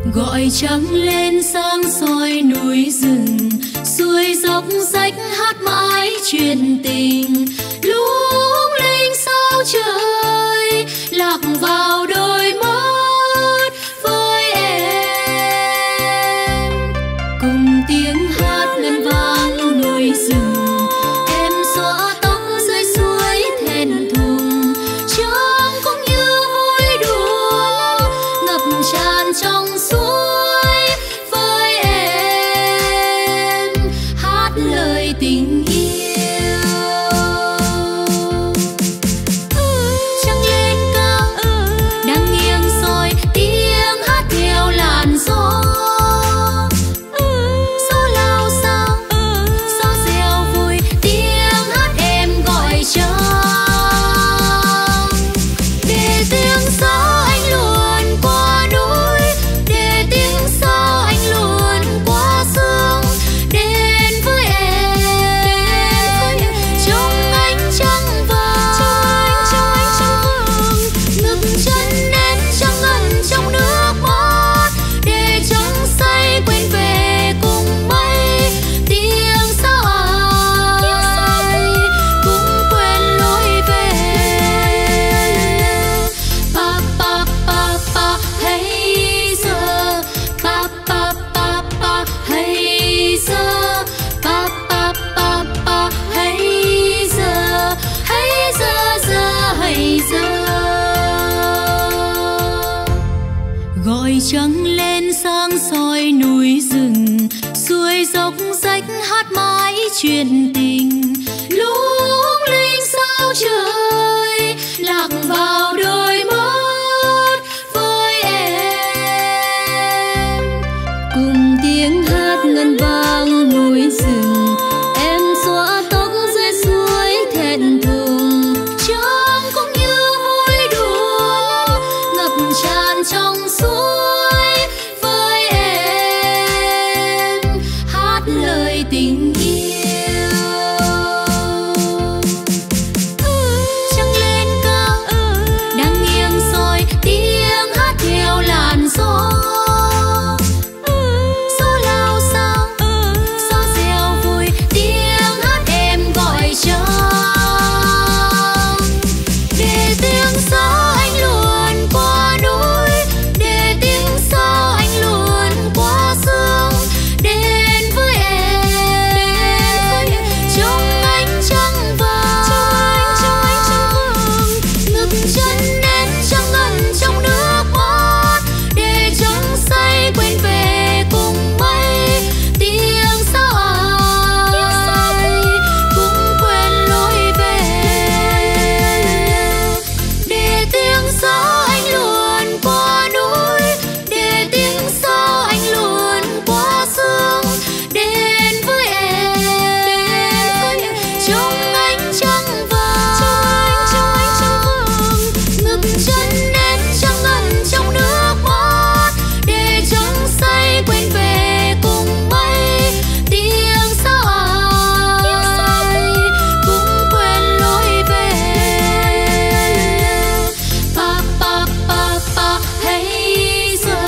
gọi trăng lên sáng soi núi rừng, suối dốc rách hát mãi chuyện tình. Lung linh sao trời lạc vào đôi mắt với em, cùng tiếng hát ngân vang núi rừng. Em xõa tóc dưới suối thẹn thùng, trông cũng như vui đùa ngập tràn trong suối với em, hát lời tình yêu. Trăng lên cao đang nghiêng soi tiếng hát theo làn gió. Gió lao sao gió reo vui tiếng hát em gọi trăng. Để tiếng gió anh luồn qua núi, để tiếng gió anh luồn qua sương, đến với em trong ánh trăng vàng. Ngực chân đến trăng ngân trong nước mắt, để trăng say quên về cùng mây. Tiếng sao ai cũng quên lối về. Pa pa pa pa hay giờ, pa pa pa pa hay giờ, pa pa pa pa hay giờ, hay giờ giờ hay giờ. Gọi trăng lên sáng soi núi rừng, suối dốc rách hát mãi chuyện tình. Lung linh sao trời lạc vào đôi mắt với em, cùng tiếng hát ngân vang núi rừng. Em xõa tóc dưới suối thẹn thùng, trông cũng như vui đùa ngập tràn trong suối với em, hát lời tình yêu. Trăng lên cao đang nghiêng soi tiếng hát theo làn gió. Gió lao sao gió reo vui tiếng hát em gọi trăng. Để tiếng gió anh luồn qua núi, để tiếng gió anh luồn qua sương, đến với em trong ánh trăng vàng. Ngực chân đến trăng ngân trong nước mắt, để trăng say quên về cùng mây. Tiếng sao ai cũng quên lối về, để tiếng gió anh luồn qua núi, để tiếng gió anh luồn qua sương, đến với em trong ánh trăng vàng. Ngực chân đến trăng ngân trong nước mắt, để trăng say quên về cùng mây. Tiếng sao ai cũng quên lối về. Pa pa pa pa hay giờ,